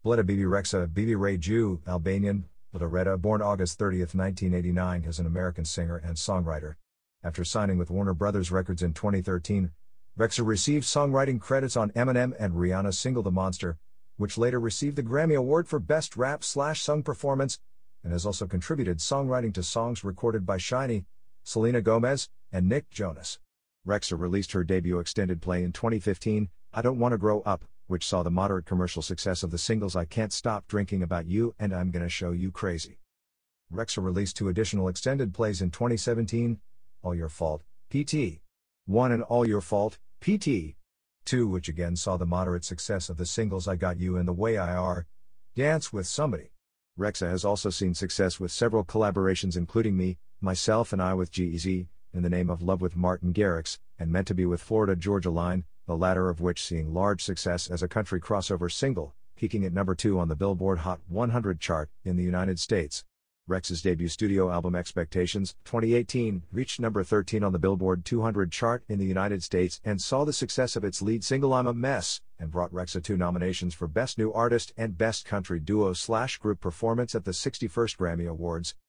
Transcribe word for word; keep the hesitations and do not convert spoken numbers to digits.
Bleta Bebe Rexha, Bebe RAY-juh, Albanian, ʻreɪdʒə, born August thirtieth, nineteen eighty-nine, is an American singer and songwriter. After signing with Warner Brothers Records in twenty thirteen, Rexha received songwriting credits on Eminem and Rihanna's single The Monster, which later received the Grammy Award for Best Rap-slash-Sung Performance, and has also contributed songwriting to songs recorded by Shinee, Selena Gomez, and Nick Jonas. Rexha released her debut extended play in twenty fifteen, I Don't Wanna Grow Up, which saw the moderate commercial success of the singles I Can't Stop Drinking About You and I'm Gonna Show You Crazy. Rexha released two additional extended plays in twenty seventeen, All Your Fault, P T one and All Your Fault, P T two, which again saw the moderate success of the singles I Got You and The Way I Are, Dance With Somebody. Rexha has also seen success with several collaborations including Me, Myself and I with G E Z, In the Name of Love with Martin Garrix, and Meant to Be with Florida Georgia Line, the latter of which seeing large success as a country crossover single, peaking at number two on the Billboard Hot one hundred chart in the United States. Rexha's debut studio album Expectations, twenty eighteen, reached number thirteen on the Billboard two hundred chart in the United States and saw the success of its lead single I'm a Mess, and brought Rexha two nominations for Best New Artist and Best Country Duo-slash-Group Performance at the sixty-first Grammy Awards,